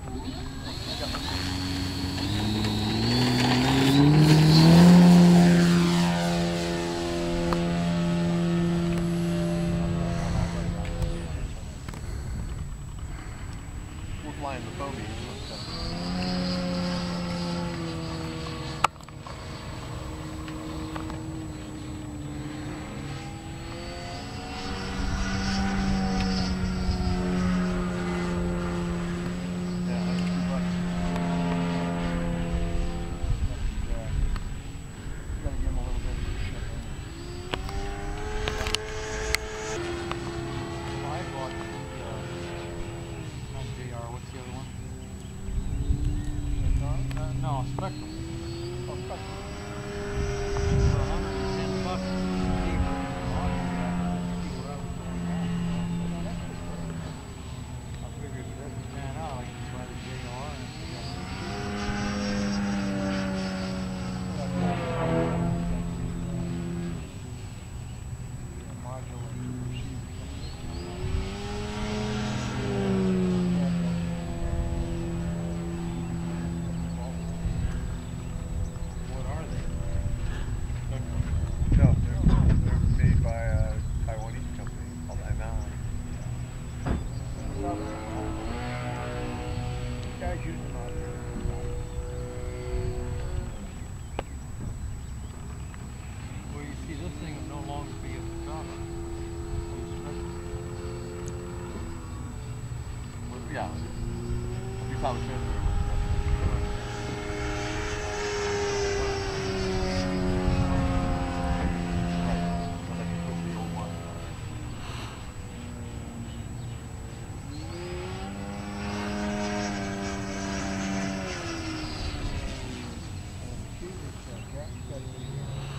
We're flying the foamy. No, Spectrum. Oh, Spectrum. For $110 cheaper. I figured if it doesn't pan out, I can buy the JR and No, they're made by a Taiwanese company called ML. Guys use them out there. well, you see, this thing will no longer be at the top. Well, yeah. You saw the transfer. Gas